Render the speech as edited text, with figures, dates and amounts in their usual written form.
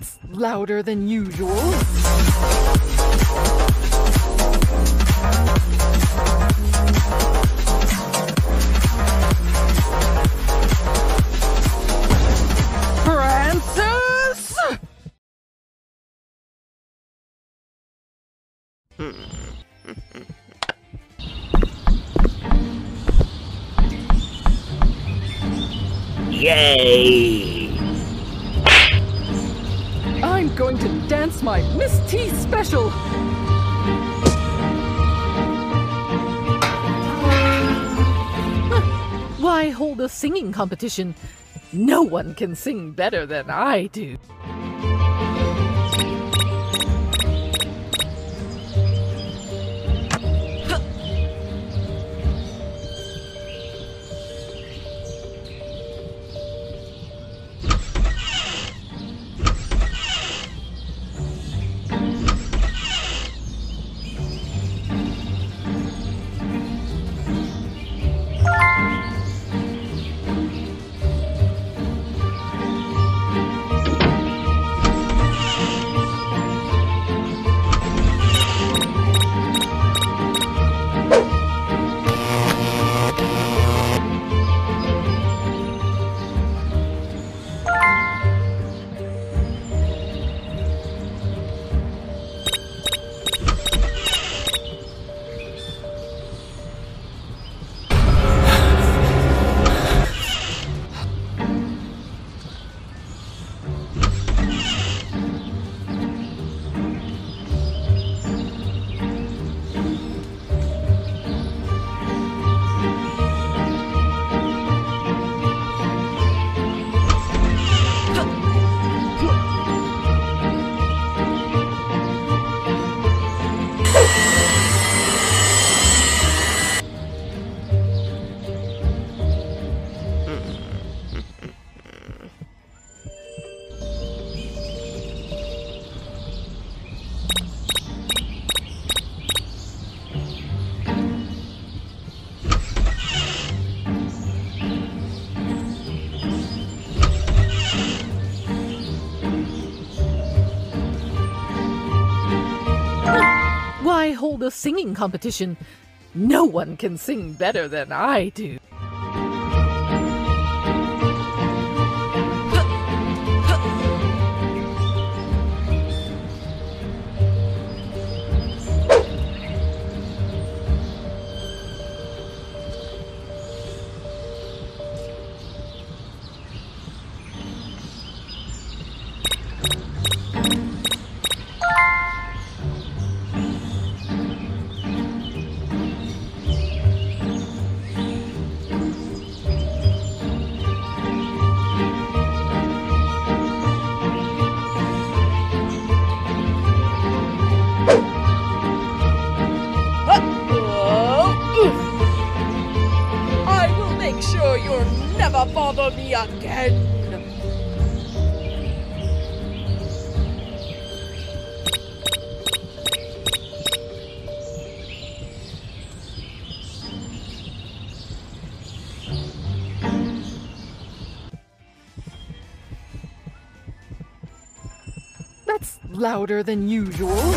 That's louder than usual. Francis! Yay! I'm going to dance my Miss T special! Why hold a singing competition? No one can sing better than I do. Why hold a singing competition? No one can sing better than I do. Never bother me again. That's louder than usual.